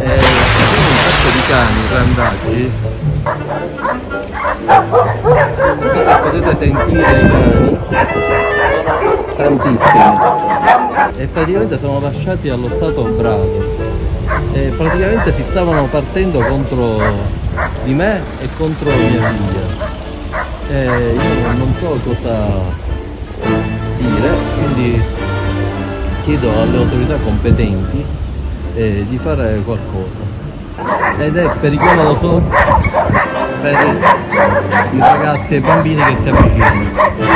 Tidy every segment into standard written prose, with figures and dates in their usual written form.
un sacco di cani randaggi, potete sentire i cani, sono tantissimi e praticamente sono lasciati allo stato brado e praticamente si stavano partendo contro di me e contro mia figlia. Io non so cosa dire, quindi chiedo alle autorità competenti di fare qualcosa, ed è pericoloso per i ragazzi e i bambini che si avvicinano,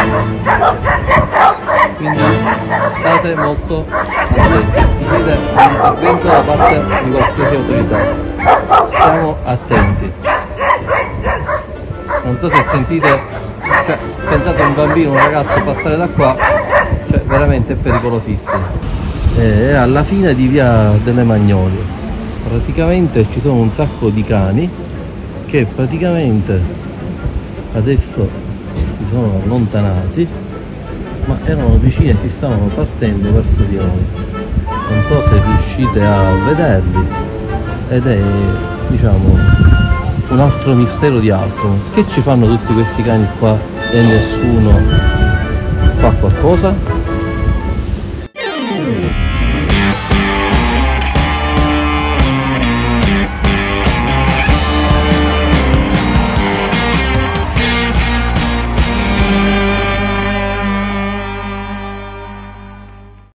quindi state molto attenti, chiede un intervento da parte di qualsiasi autorità, stiamo attenti. Non so se sentite, cioè, pensate a un bambino, un ragazzo passare da qua, cioè veramente è pericolosissimo. È alla fine di via delle Magnolie, praticamente ci sono un sacco di cani che praticamente adesso si sono allontanati, ma erano vicini e si stavano partendo verso di noi. Non so se riuscite a vederli, ed è, diciamo, un altro mistero di altro. Che ci fanno tutti questi cani qua e nessuno fa qualcosa?